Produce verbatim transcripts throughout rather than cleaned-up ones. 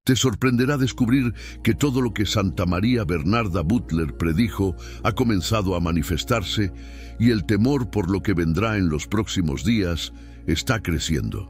Te sorprenderá descubrir que todo lo que Santa María Bernarda Butler predijo ha comenzado a manifestarse y el temor por lo que vendrá en los próximos días está creciendo.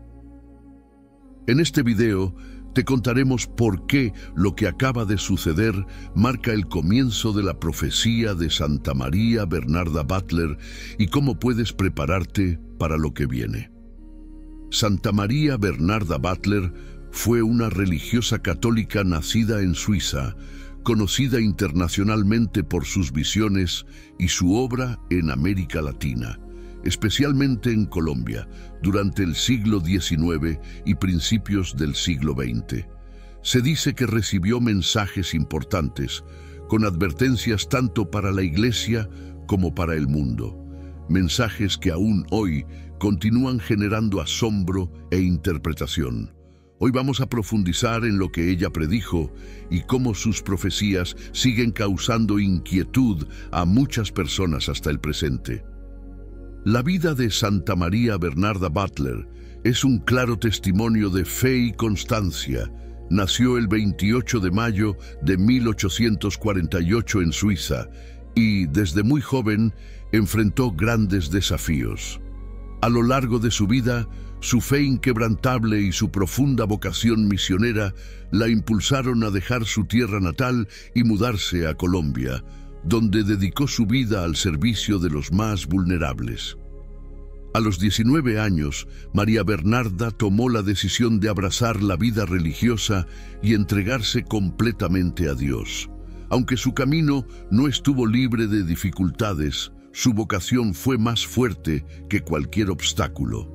En este video te contaremos por qué lo que acaba de suceder marca el comienzo de la profecía de Santa María Bernarda Butler y cómo puedes prepararte para lo que viene. Santa María Bernarda Butler fue una religiosa católica nacida en Suiza, conocida internacionalmente por sus visiones y su obra en América Latina, especialmente en Colombia, durante el siglo diecinueve y principios del siglo veinte. Se dice que recibió mensajes importantes, con advertencias tanto para la Iglesia como para el mundo. Mensajes que aún hoy continúan generando asombro e interpretación. Hoy vamos a profundizar en lo que ella predijo y cómo sus profecías siguen causando inquietud a muchas personas hasta el presente. La vida de Santa María Bernarda Butler es un claro testimonio de fe y constancia. Nació el veintiocho de mayo de mil ochocientos cuarenta y ocho en Suiza y, desde muy joven, enfrentó grandes desafíos. A lo largo de su vida, su fe inquebrantable y su profunda vocación misionera la impulsaron a dejar su tierra natal y mudarse a Colombia, donde dedicó su vida al servicio de los más vulnerables. A los diecinueve años, María Bernarda tomó la decisión de abrazar la vida religiosa y entregarse completamente a Dios. Aunque su camino no estuvo libre de dificultades, su vocación fue más fuerte que cualquier obstáculo.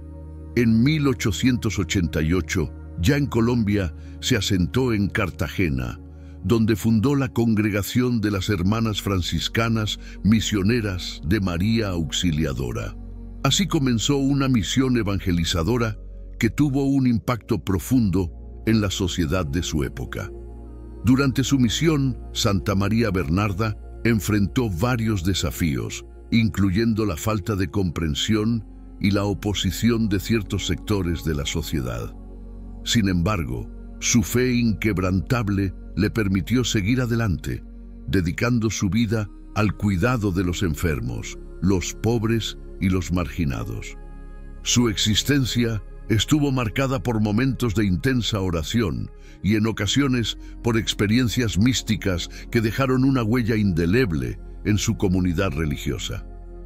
En mil ochocientos ochenta y ocho, ya en Colombia, se asentó en Cartagena, donde fundó la Congregación de las Hermanas Franciscanas Misioneras de María Auxiliadora. Así comenzó una misión evangelizadora que tuvo un impacto profundo en la sociedad de su época. Durante su misión, Santa María Bernarda enfrentó varios desafíos, incluyendo la falta de comprensión y la oposición de ciertos sectores de la sociedad. Sin embargo, su fe inquebrantable le permitió seguir adelante, dedicando su vida al cuidado de los enfermos, los pobres y los marginados. Su existencia estuvo marcada por momentos de intensa oración y en ocasiones por experiencias místicas que dejaron una huella indeleble en su comunidad religiosa.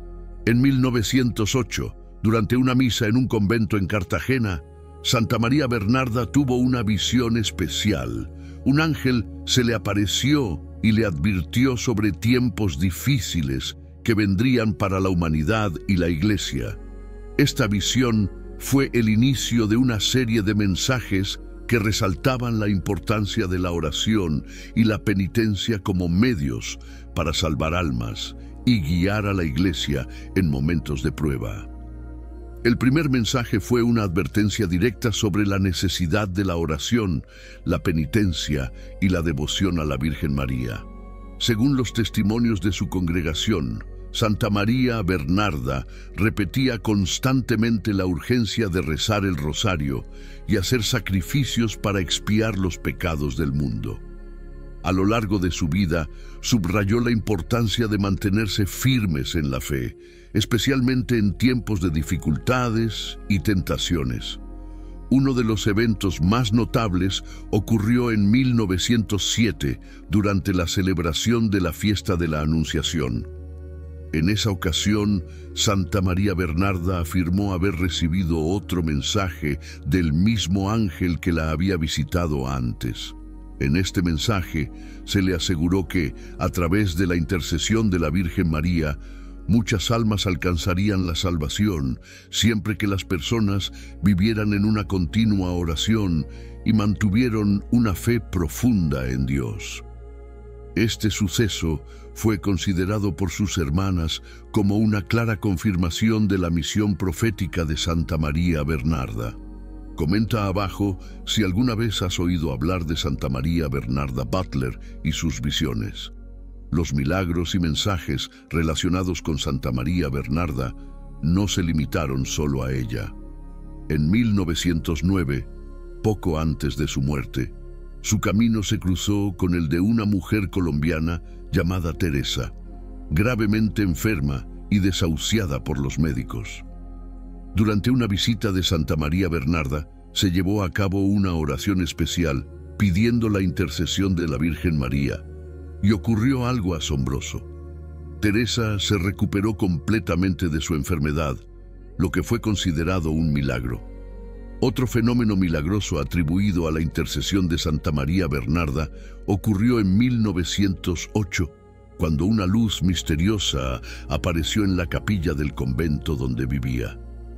En mil novecientos ocho, durante una misa en un convento en Cartagena, Santa María Bernarda tuvo una visión especial. Un ángel se le apareció y le advirtió sobre tiempos difíciles que vendrían para la humanidad y la Iglesia. Esta visión fue el inicio de una serie de mensajes que resaltaban la importancia de la oración y la penitencia como medios para salvar almas y guiar a la Iglesia en momentos de prueba. El primer mensaje fue una advertencia directa sobre la necesidad de la oración, la penitencia y la devoción a la Virgen María. Según los testimonios de su congregación, Santa María Bernarda repetía constantemente la urgencia de rezar el rosario y hacer sacrificios para expiar los pecados del mundo. A lo largo de su vida, subrayó la importancia de mantenerse firmes en la fe, especialmente en tiempos de dificultades y tentaciones. Uno de los eventos más notables ocurrió en mil novecientos siete, durante la celebración de la fiesta de la Anunciación. En esa ocasión, Santa María Bernarda afirmó haber recibido otro mensaje del mismo ángel que la había visitado antes. En este mensaje se le aseguró que, a través de la intercesión de la Virgen María, muchas almas alcanzarían la salvación siempre que las personas vivieran en una continua oración y mantuvieron una fe profunda en Dios. Este suceso fue considerado por sus hermanas como una clara confirmación de la misión profética de Santa María Bernarda. Comenta abajo si alguna vez has oído hablar de Santa María Bernarda Butler y sus visiones. Los milagros y mensajes relacionados con Santa María Bernarda no se limitaron solo a ella. En mil novecientos nueve, poco antes de su muerte, su camino se cruzó con el de una mujer colombiana llamada Teresa, gravemente enferma y desahuciada por los médicos. Durante una visita de Santa María Bernarda, se llevó a cabo una oración especial pidiendo la intercesión de la Virgen María, y ocurrió algo asombroso. Teresa se recuperó completamente de su enfermedad, lo que fue considerado un milagro. Otro fenómeno milagroso atribuido a la intercesión de Santa María Bernarda ocurrió en mil novecientos ocho, cuando una luz misteriosa apareció en la capilla del convento donde vivía.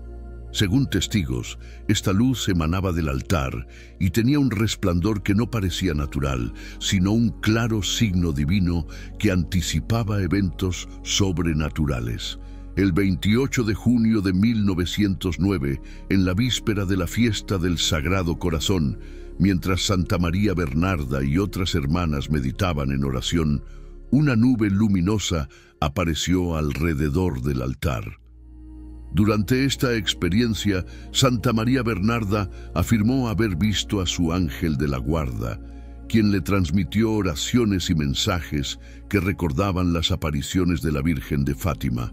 Según testigos, esta luz emanaba del altar y tenía un resplandor que no parecía natural, sino un claro signo divino que anticipaba eventos sobrenaturales. El veintiocho de junio de mil novecientos nueve, en la víspera de la fiesta del Sagrado Corazón, mientras Santa María Bernarda y otras hermanas meditaban en oración, una nube luminosa apareció alrededor del altar. Durante esta experiencia, Santa María Bernarda afirmó haber visto a su ángel de la guarda, quien le transmitió oraciones y mensajes que recordaban las apariciones de la Virgen de Fátima.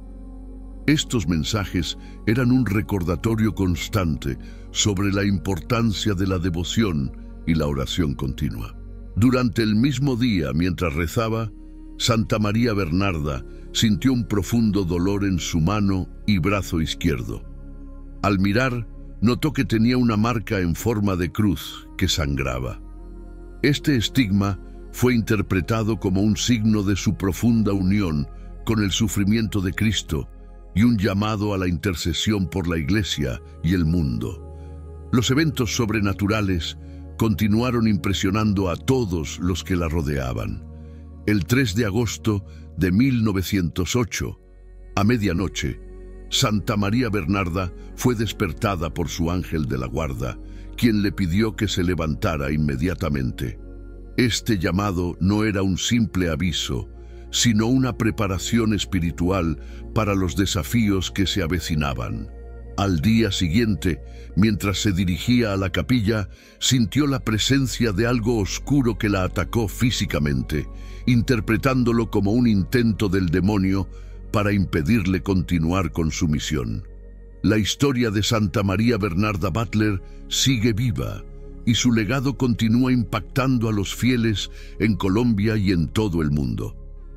Estos mensajes eran un recordatorio constante sobre la importancia de la devoción y la oración continua. Durante el mismo día, mientras rezaba, Santa María Bernarda sintió un profundo dolor en su mano y brazo izquierdo. Al mirar, notó que tenía una marca en forma de cruz que sangraba. Este estigma fue interpretado como un signo de su profunda unión con el sufrimiento de Cristo y un llamado a la intercesión por la Iglesia y el mundo. Los eventos sobrenaturales continuaron impresionando a todos los que la rodeaban. El tres de agosto de mil novecientos ocho, a medianoche, Santa María Bernarda fue despertada por su ángel de la guarda, quien le pidió que se levantara inmediatamente. Este llamado no era un simple aviso, sino una preparación espiritual para los desafíos que se avecinaban. Al día siguiente, mientras se dirigía a la capilla, sintió la presencia de algo oscuro que la atacó físicamente, interpretándolo como un intento del demonio para impedirle continuar con su misión. La historia de Santa María Bernarda Butler sigue viva y su legado continúa impactando a los fieles en Colombia y en todo el mundo.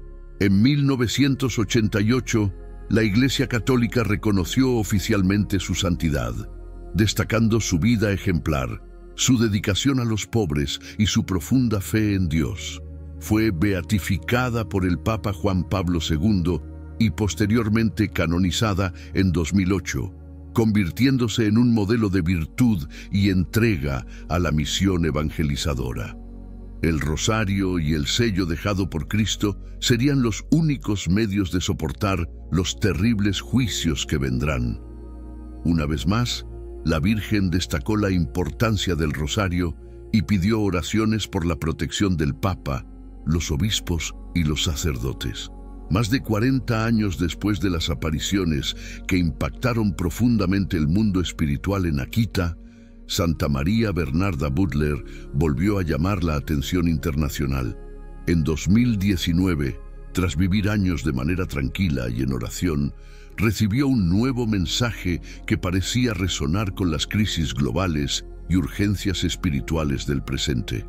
En mil novecientos ochenta y ocho, la Iglesia Católica reconoció oficialmente su santidad, destacando su vida ejemplar, su dedicación a los pobres y su profunda fe en Dios. Fue beatificada por el Papa Juan Pablo segundo y posteriormente canonizada en dos mil ocho, convirtiéndose en un modelo de virtud y entrega a la misión evangelizadora. El rosario y el sello dejado por Cristo serían los únicos medios de soportar los terribles juicios que vendrán. Una vez más, la Virgen destacó la importancia del rosario y pidió oraciones por la protección del Papa, los obispos y los sacerdotes. Más de cuarenta años después de las apariciones que impactaron profundamente el mundo espiritual en Akita, Santa María Bernarda Butler volvió a llamar la atención internacional. En dos mil diecinueve, tras vivir años de manera tranquila y en oración, recibió un nuevo mensaje que parecía resonar con las crisis globales y urgencias espirituales del presente.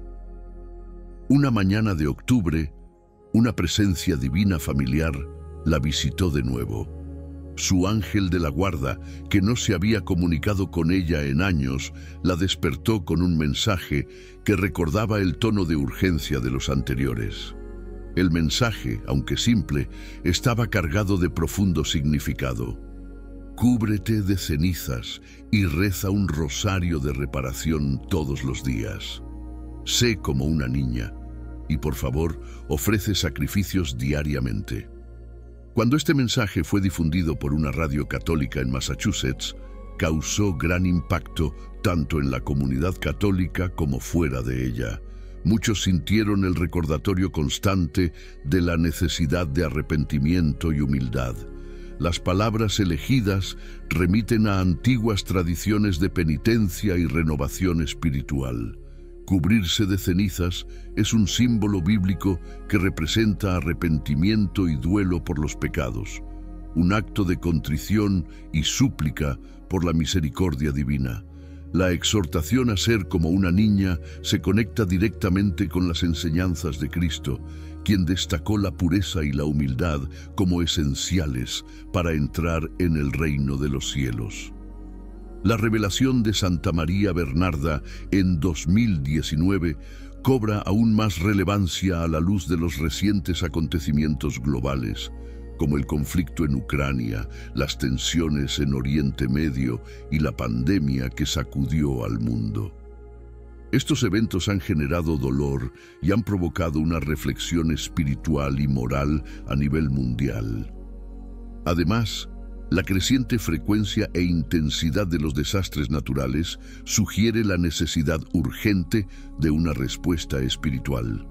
Una mañana de octubre, una presencia divina familiar la visitó de nuevo. Su ángel de la guarda, que no se había comunicado con ella en años, la despertó con un mensaje que recordaba el tono de urgencia de los anteriores. El mensaje, aunque simple, estaba cargado de profundo significado. Cúbrete de cenizas y reza un rosario de reparación todos los días. Sé como una niña y, por favor, ofrece sacrificios diariamente. Cuando este mensaje fue difundido por una radio católica en Massachusetts, causó gran impacto tanto en la comunidad católica como fuera de ella. Muchos sintieron el recordatorio constante de la necesidad de arrepentimiento y humildad. Las palabras elegidas remiten a antiguas tradiciones de penitencia y renovación espiritual. Cubrirse de cenizas es un símbolo bíblico que representa arrepentimiento y duelo por los pecados, un acto de contrición y súplica por la misericordia divina. La exhortación a ser como una niña se conecta directamente con las enseñanzas de Cristo, quien destacó la pureza y la humildad como esenciales para entrar en el reino de los cielos. La revelación de Santa María Bernarda en dos mil diecinueve cobra aún más relevancia a la luz de los recientes acontecimientos globales, como el conflicto en Ucrania, las tensiones en Oriente Medio y la pandemia que sacudió al mundo. Estos eventos han generado dolor y han provocado una reflexión espiritual y moral a nivel mundial. Además, la creciente frecuencia e intensidad de los desastres naturales sugiere la necesidad urgente de una respuesta espiritual.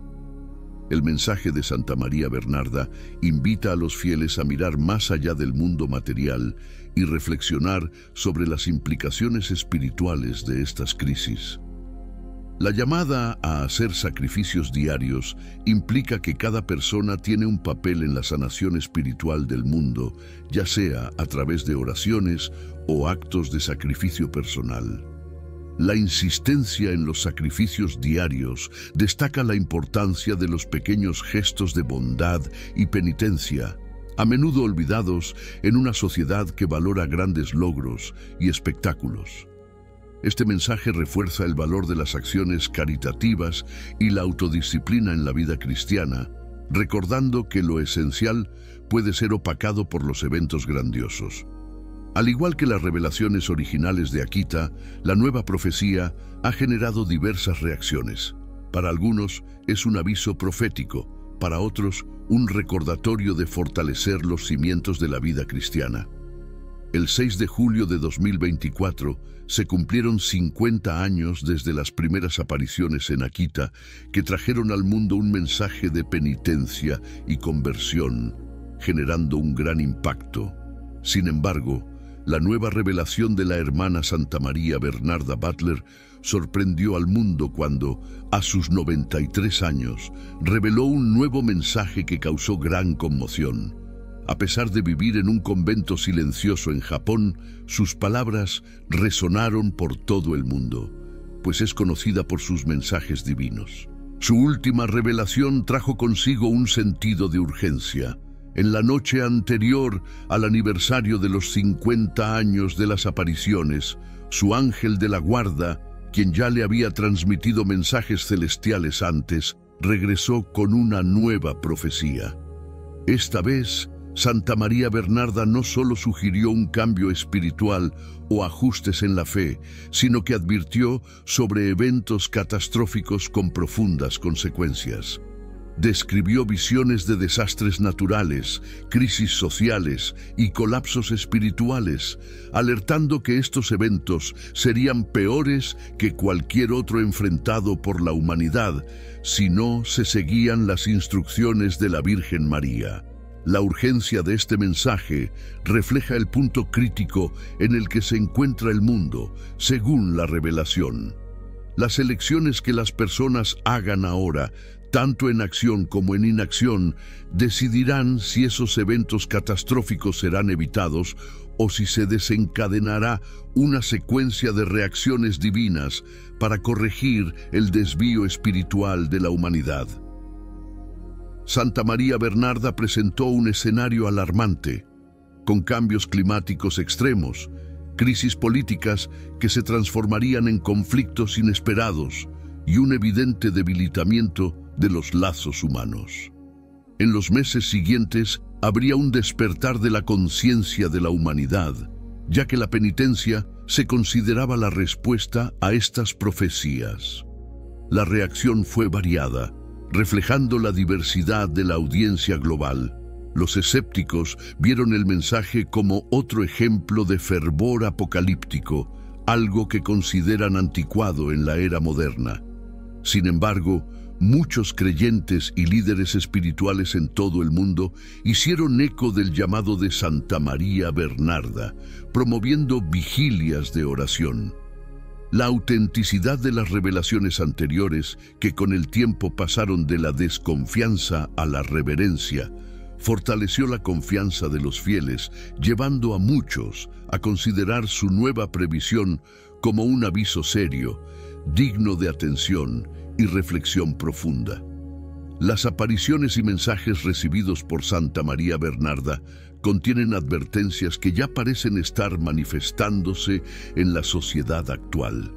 El mensaje de Santa María Bernarda invita a los fieles a mirar más allá del mundo material y reflexionar sobre las implicaciones espirituales de estas crisis. La llamada a hacer sacrificios diarios implica que cada persona tiene un papel en la sanación espiritual del mundo, ya sea a través de oraciones o actos de sacrificio personal. La insistencia en los sacrificios diarios destaca la importancia de los pequeños gestos de bondad y penitencia, a menudo olvidados en una sociedad que valora grandes logros y espectáculos. Este mensaje refuerza el valor de las acciones caritativas y la autodisciplina en la vida cristiana, recordando que lo esencial puede ser opacado por los eventos grandiosos. Al igual que las revelaciones originales de Akita, la nueva profecía ha generado diversas reacciones. Para algunos es un aviso profético, para otros un recordatorio de fortalecer los cimientos de la vida cristiana. El seis de julio de dos mil veinticuatro se cumplieron cincuenta años desde las primeras apariciones en Akita, que trajeron al mundo un mensaje de penitencia y conversión, generando un gran impacto. Sin embargo, la nueva revelación de la hermana Santa María Bernarda Butler sorprendió al mundo cuando, a sus noventa y tres años, reveló un nuevo mensaje que causó gran conmoción. A pesar de vivir en un convento silencioso en Japón, sus palabras resonaron por todo el mundo, pues es conocida por sus mensajes divinos. Su última revelación trajo consigo un sentido de urgencia. En la noche anterior al aniversario de los cincuenta años de las apariciones, su ángel de la guarda, quien ya le había transmitido mensajes celestiales antes, regresó con una nueva profecía. Esta vez, Santa María Bernarda no solo sugirió un cambio espiritual o ajustes en la fe, sino que advirtió sobre eventos catastróficos con profundas consecuencias. Describió visiones de desastres naturales, crisis sociales y colapsos espirituales, alertando que estos eventos serían peores que cualquier otro enfrentado por la humanidad si no se seguían las instrucciones de la Virgen María. La urgencia de este mensaje refleja el punto crítico en el que se encuentra el mundo, según la revelación. Las elecciones que las personas hagan ahora, tanto en acción como en inacción, decidirán si esos eventos catastróficos serán evitados o si se desencadenará una secuencia de reacciones divinas para corregir el desvío espiritual de la humanidad. Santa María Bernarda presentó un escenario alarmante, con cambios climáticos extremos, crisis políticas que se transformarían en conflictos inesperados y un evidente debilitamiento de los lazos humanos. En los meses siguientes habría un despertar de la conciencia de la humanidad, ya que la penitencia se consideraba la respuesta a estas profecías. La reacción fue variada, reflejando la diversidad de la audiencia global. Los escépticos vieron el mensaje como otro ejemplo de fervor apocalíptico, algo que consideran anticuado en la era moderna. Sin embargo, muchos creyentes y líderes espirituales en todo el mundo hicieron eco del llamado de Santa María Bernarda, promoviendo vigilias de oración. La autenticidad de las revelaciones anteriores, que con el tiempo pasaron de la desconfianza a la reverencia, fortaleció la confianza de los fieles, llevando a muchos a considerar su nueva previsión como un aviso serio, digno de atención y reflexión profunda. Las apariciones y mensajes recibidos por Santa María Bernarda contienen advertencias que ya parecen estar manifestándose en la sociedad actual.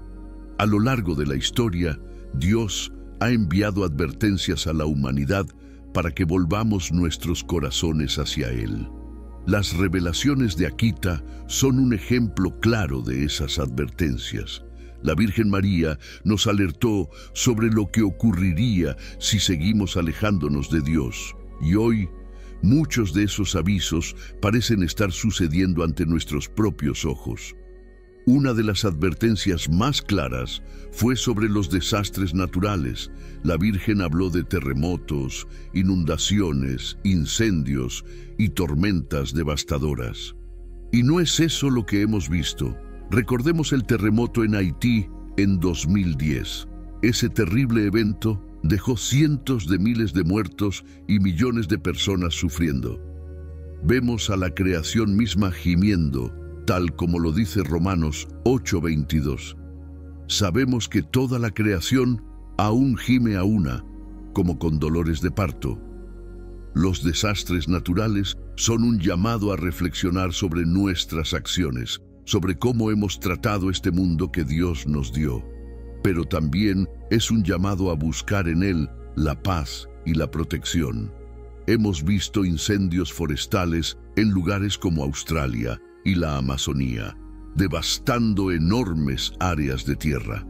A lo largo de la historia, Dios ha enviado advertencias a la humanidad para que volvamos nuestros corazones hacia Él. Las revelaciones de Akita son un ejemplo claro de esas advertencias. La Virgen María nos alertó sobre lo que ocurriría si seguimos alejándonos de Dios. Y hoy, muchos de esos avisos parecen estar sucediendo ante nuestros propios ojos. Una de las advertencias más claras fue sobre los desastres naturales. La Virgen habló de terremotos, inundaciones, incendios y tormentas devastadoras. Y no es eso lo que hemos visto. Recordemos el terremoto en Haití en dos mil diez. Ese terrible evento dejó cientos de miles de muertos y millones de personas sufriendo. Vemos a la creación misma gimiendo, tal como lo dice Romanos ocho veintidós. Sabemos que toda la creación aún gime a una, como con dolores de parto. Los desastres naturales son un llamado a reflexionar sobre nuestras acciones, sobre cómo hemos tratado este mundo que Dios nos dio. Pero también es un llamado a buscar en Él la paz y la protección. Hemos visto incendios forestales en lugares como Australia y la Amazonía, devastando enormes áreas de tierra.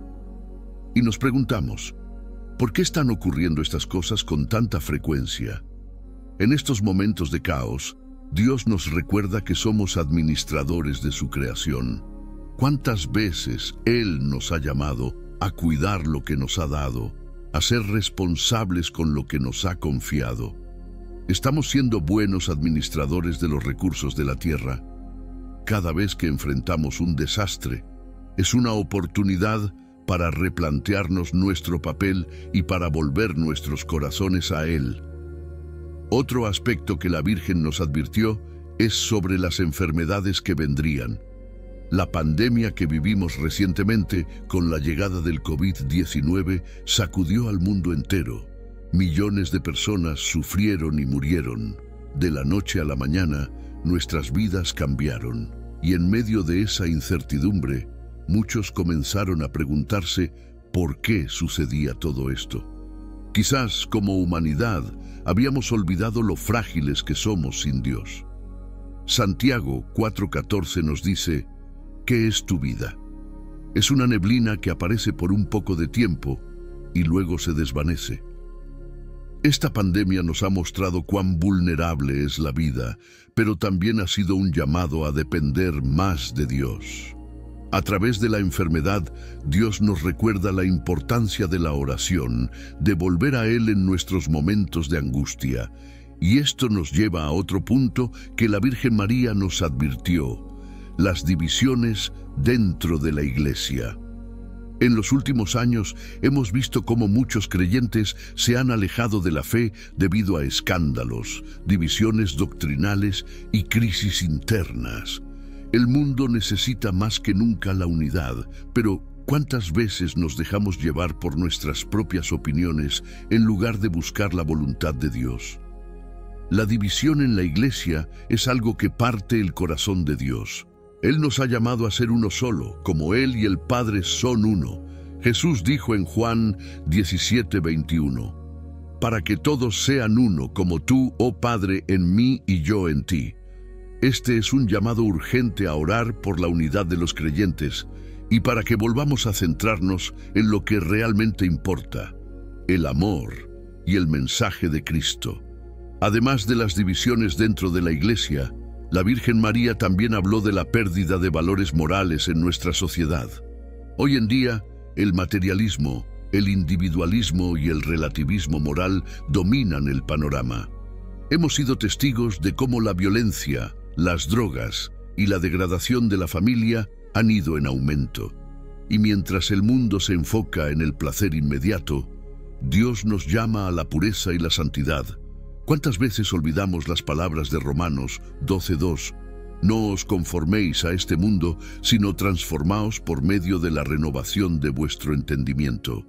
Y nos preguntamos, ¿por qué están ocurriendo estas cosas con tanta frecuencia? En estos momentos de caos, Dios nos recuerda que somos administradores de su creación. ¿Cuántas veces Él nos ha llamado a cuidar lo que nos ha dado, a ser responsables con lo que nos ha confiado? ¿Estamos siendo buenos administradores de los recursos de la tierra? Cada vez que enfrentamos un desastre, es una oportunidad para replantearnos nuestro papel y para volver nuestros corazones a Él. Otro aspecto que la Virgen nos advirtió es sobre las enfermedades que vendrían. La pandemia que vivimos recientemente con la llegada del COVID diecinueve sacudió al mundo entero. Millones de personas sufrieron y murieron. De la noche a la mañana, nuestras vidas cambiaron. Y en medio de esa incertidumbre, muchos comenzaron a preguntarse por qué sucedía todo esto. Quizás, como humanidad, habíamos olvidado lo frágiles que somos sin Dios. Santiago cuatro catorce nos dice, ¿qué es tu vida? Es una neblina que aparece por un poco de tiempo y luego se desvanece. Esta pandemia nos ha mostrado cuán vulnerable es la vida, pero también ha sido un llamado a depender más de Dios. A través de la enfermedad, Dios nos recuerda la importancia de la oración, de volver a Él en nuestros momentos de angustia. Y esto nos lleva a otro punto que la Virgen María nos advirtió: las divisiones dentro de la Iglesia. En los últimos años hemos visto cómo muchos creyentes se han alejado de la fe debido a escándalos, divisiones doctrinales y crisis internas. El mundo necesita más que nunca la unidad, pero ¿cuántas veces nos dejamos llevar por nuestras propias opiniones en lugar de buscar la voluntad de Dios? La división en la Iglesia es algo que parte el corazón de Dios. Él nos ha llamado a ser uno solo, como Él y el Padre son uno. Jesús dijo en Juan diecisiete veintiuno, para que todos sean uno, como tú, oh Padre, en mí y yo en ti. Este es un llamado urgente a orar por la unidad de los creyentes y para que volvamos a centrarnos en lo que realmente importa, el amor y el mensaje de Cristo. Además de las divisiones dentro de la Iglesia, la Virgen María también habló de la pérdida de valores morales en nuestra sociedad. Hoy en día, el materialismo, el individualismo y el relativismo moral dominan el panorama. Hemos sido testigos de cómo la violencia, las drogas y la degradación de la familia han ido en aumento. Y mientras el mundo se enfoca en el placer inmediato, Dios nos llama a la pureza y la santidad. ¿Cuántas veces olvidamos las palabras de Romanos doce dos? No os conforméis a este mundo, sino transformaos por medio de la renovación de vuestro entendimiento.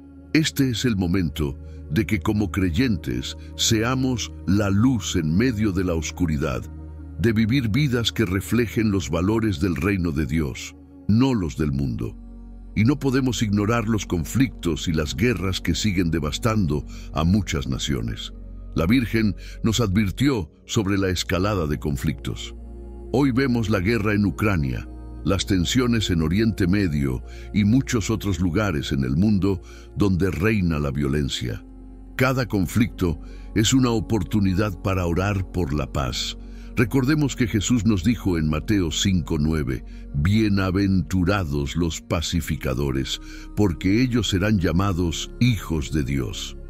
Este es el momento de que como creyentes seamos la luz en medio de la oscuridad, de vivir vidas que reflejen los valores del reino de Dios, no los del mundo. Y no podemos ignorar los conflictos y las guerras que siguen devastando a muchas naciones. La Virgen nos advirtió sobre la escalada de conflictos. Hoy vemos la guerra en Ucrania, las tensiones en Oriente Medio y muchos otros lugares en el mundo donde reina la violencia. Cada conflicto es una oportunidad para orar por la paz. Recordemos que Jesús nos dijo en Mateo cinco nueve, «Bienaventurados los pacificadores, porque ellos serán llamados hijos de Dios».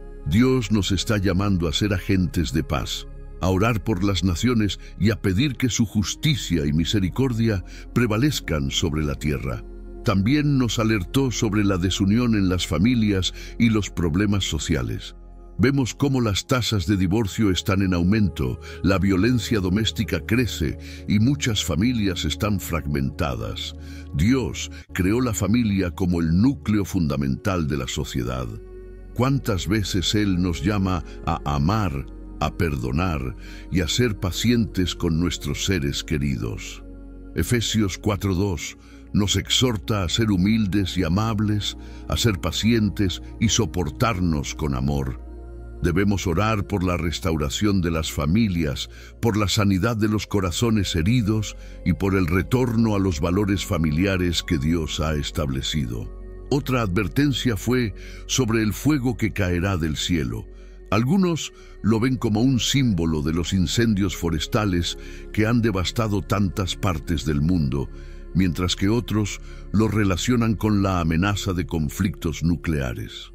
Dios nos está llamando a ser agentes de paz, a orar por las naciones y a pedir que su justicia y misericordia prevalezcan sobre la tierra. También nos alertó sobre la desunión en las familias y los problemas sociales. Vemos cómo las tasas de divorcio están en aumento, la violencia doméstica crece y muchas familias están fragmentadas. Dios creó la familia como el núcleo fundamental de la sociedad. ¿Cuántas veces Él nos llama a amar, a perdonar y a ser pacientes con nuestros seres queridos? Efesios cuatro dos nos exhorta a ser humildes y amables, a ser pacientes y soportarnos con amor. Debemos orar por la restauración de las familias, por la sanidad de los corazones heridos y por el retorno a los valores familiares que Dios ha establecido. Otra advertencia fue sobre el fuego que caerá del cielo. Algunos lo ven como un símbolo de los incendios forestales que han devastado tantas partes del mundo, mientras que otros lo relacionan con la amenaza de conflictos nucleares.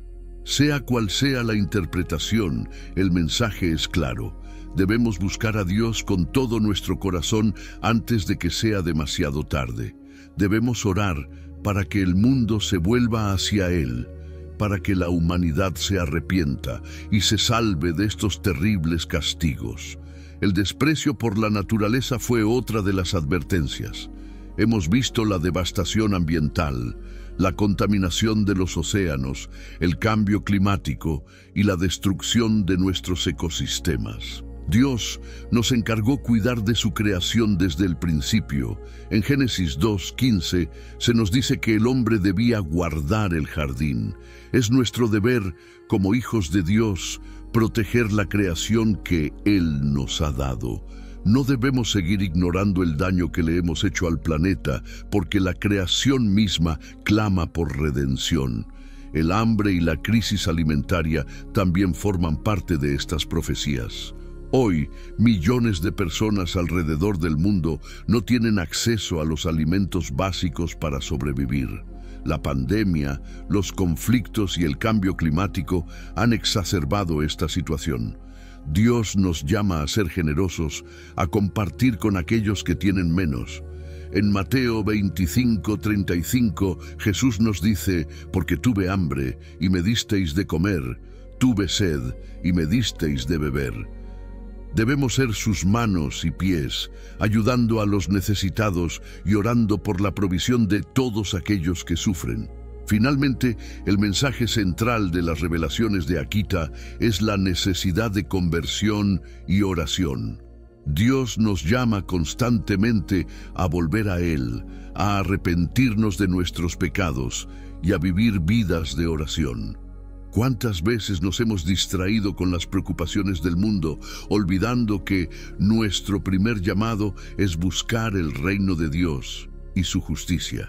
Sea cual sea la interpretación, el mensaje es claro. Debemos buscar a Dios con todo nuestro corazón antes de que sea demasiado tarde. Debemos orar para que el mundo se vuelva hacia Él, para que la humanidad se arrepienta y se salve de estos terribles castigos. El desprecio por la naturaleza fue otra de las advertencias. Hemos visto la devastación ambiental, la contaminación de los océanos, el cambio climático y la destrucción de nuestros ecosistemas. Dios nos encargó cuidar de su creación desde el principio. En Génesis dos quince se nos dice que el hombre debía guardar el jardín. Es nuestro deber, como hijos de Dios, proteger la creación que Él nos ha dado. No debemos seguir ignorando el daño que le hemos hecho al planeta, porque la creación misma clama por redención. El hambre y la crisis alimentaria también forman parte de estas profecías. Hoy, millones de personas alrededor del mundo no tienen acceso a los alimentos básicos para sobrevivir. La pandemia, los conflictos y el cambio climático han exacerbado esta situación. Dios nos llama a ser generosos, a compartir con aquellos que tienen menos. En Mateo veinticinco treinta y cinco, Jesús nos dice, «Porque tuve hambre y me disteis de comer, tuve sed y me disteis de beber». Debemos ser sus manos y pies, ayudando a los necesitados y orando por la provisión de todos aquellos que sufren. Finalmente, el mensaje central de las revelaciones de Akita es la necesidad de conversión y oración. Dios nos llama constantemente a volver a Él, a arrepentirnos de nuestros pecados y a vivir vidas de oración. ¿Cuántas veces nos hemos distraído con las preocupaciones del mundo, olvidando que nuestro primer llamado es buscar el reino de Dios y su justicia?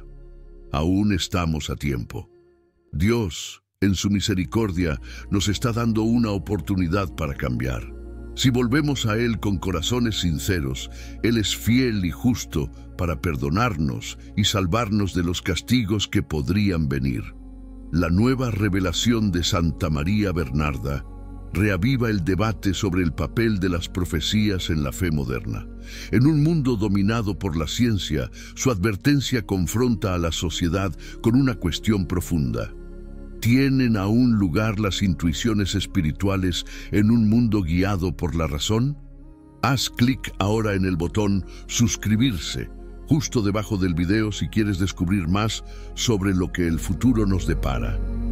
Aún estamos a tiempo. Dios, en su misericordia, nos está dando una oportunidad para cambiar. Si volvemos a Él con corazones sinceros, Él es fiel y justo para perdonarnos y salvarnos de los castigos que podrían venir. La nueva revelación de Santa María Bernarda reaviva el debate sobre el papel de las profecías en la fe moderna. En un mundo dominado por la ciencia, su advertencia confronta a la sociedad con una cuestión profunda. ¿Tienen aún lugar las intuiciones espirituales en un mundo guiado por la razón? Haz clic ahora en el botón suscribirse, justo debajo del video si quieres descubrir más sobre lo que el futuro nos depara.